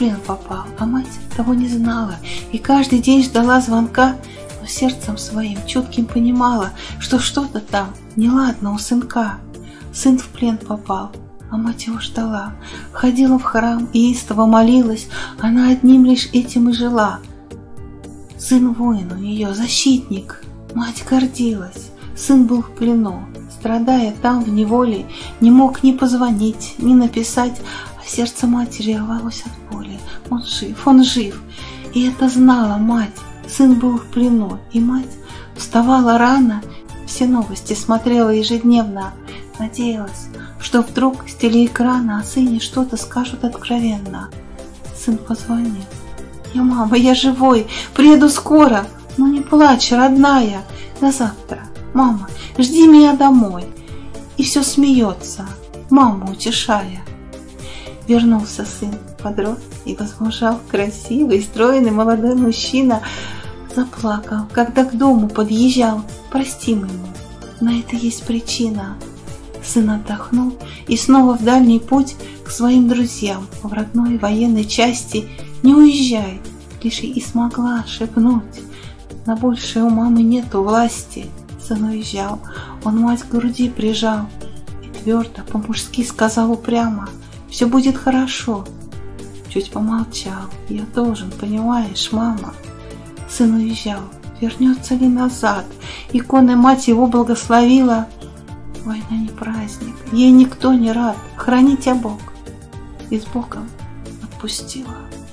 плен попал, а мать того не знала и каждый день ждала звонка, но сердцем своим чутким понимала, что что-то там неладно у сынка. Сын в плен попал, а мать его ждала, ходила в храм и истово молилась, она одним лишь этим и жила. Сын воин у нее, защитник, мать гордилась, сын был в плену, страдая там в неволе, не мог ни позвонить, ни написать, а сердце матери рвалось от боли. Он жив, и это знала мать, сын был в плену, и мать вставала рано, все новости смотрела ежедневно, надеялась, что вдруг с телеэкрана о сыне что-то скажут откровенно. Сын позвонил. Мама, я живой, приеду скоро, но не плачь, родная, до завтра, мама, жди меня домой». И все смеется, маму утешая. Вернулся сын, подрос и возмужал, красивый, стройный молодой мужчина. Заплакал, когда к дому подъезжал, простим ему, на это есть причина. Сын отдохнул и снова в дальний путь к своим друзьям в родной военной части. Не уезжай, лишь и смогла шепнуть. На большее у мамы нету власти. Сын уезжал, он мать к груди прижал и твердо по-мужски сказал упрямо: «Все будет хорошо». Чуть помолчал: «Я должен, понимаешь, мама». Сын уезжал, вернется ли назад? Иконой мать его благословила. Война не праздник, ей никто не рад, храни тебя Бог. И с Богом отпустила.